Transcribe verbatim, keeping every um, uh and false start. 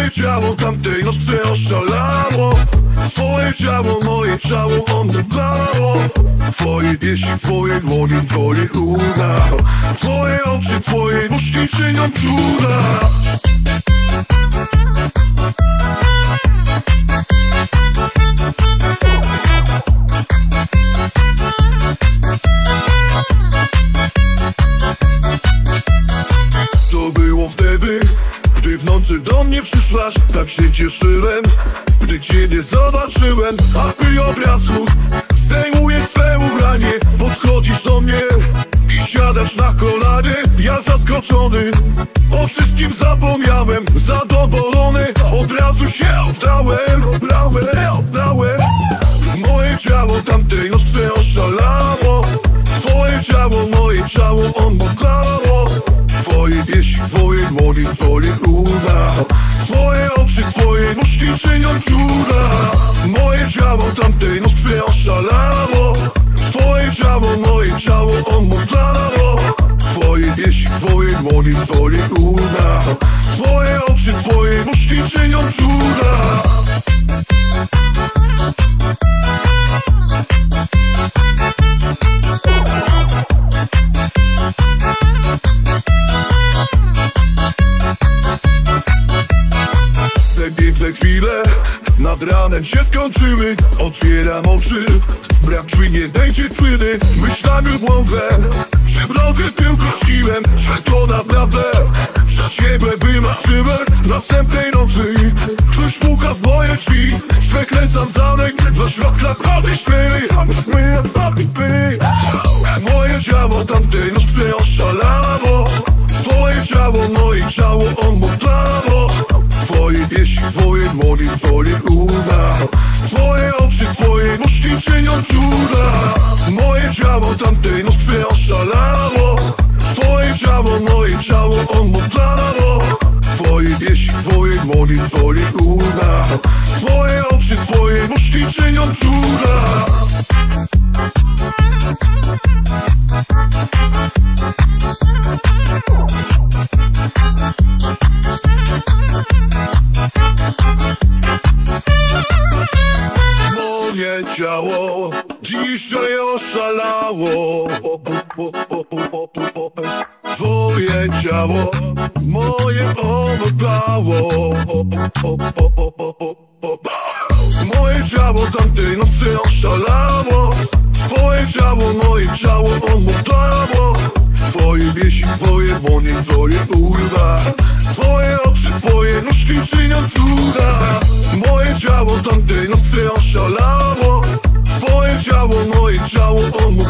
Twoje ciało tamtej nocy oszalało. Twoje ciało, moje ciało omdlało. Twoje pieśni, twoje dłonie, twoje uda. Twoje oczy, twoje nóżki czynią cuda. To było wtedy, gdy w nocy do mnie przyszłaś. Tak się cieszyłem, gdy ciebie zobaczyłem. A ty obrazku, zdejmujesz swe ubranie. Podchodzisz do mnie i siadasz na kolanie. Ja zaskoczony, o wszystkim zapomniałem. Zadowolony, od razu się oddałem. Oddałem, oddałem. Moje ciało tamtej nocy oszalało. Twoje ciało, moje ciało omdlało. Twoje pieśni, twoje dłonie, twoje uda. Twoje oczy, twoje nóżki czynią cuda. Moje ciało tamtej nocy oszalało. Twoje ciało, moje ciało omdlało. Twoje pieśni, twoje dłonie, twoje uda. Twoje oczy, twoje nóżki czynią cuda. Te piękne chwile nad ranem się skończyły. Otwieram oczy, brak drzwi nie tej dziewczyny. Myślami głowę, że wroty tylko siłem. Że to naprawdę za ciebie wymarzyłem. Następnej nocy ktoś puka w moje drzwi. Przekręcam zamek, do środka prawie śpiewy. Moje ciało tamtej nocy oszalało. Twoje ciało, moje ciało omdlało. Twoje pieśni, twoje dłonie, twoje uda. Twoje oczy, twoje nóżki czynią cuda. Moje ciało tamtej nocy oszalało. Twoje ciało, moje ciało omdlało. Twoje pieśni, twoje dłonie, twoje uda. Twoje oczy, twoje nóżki czynią cuda. Moje ciało dzisiaj oszalało. Twoje ciało moje omdlało. Moje ciało tamtej nocy oszalało. Twoje ciało, moje ciało omdlało. Twoje pieśni, twoje dłonie, twoje uda. Twoje oczy, twoje nóżki czynią cuda. Moje ciało tamtej nocy oszalało. Twoje ciało, moje ciało omdlało.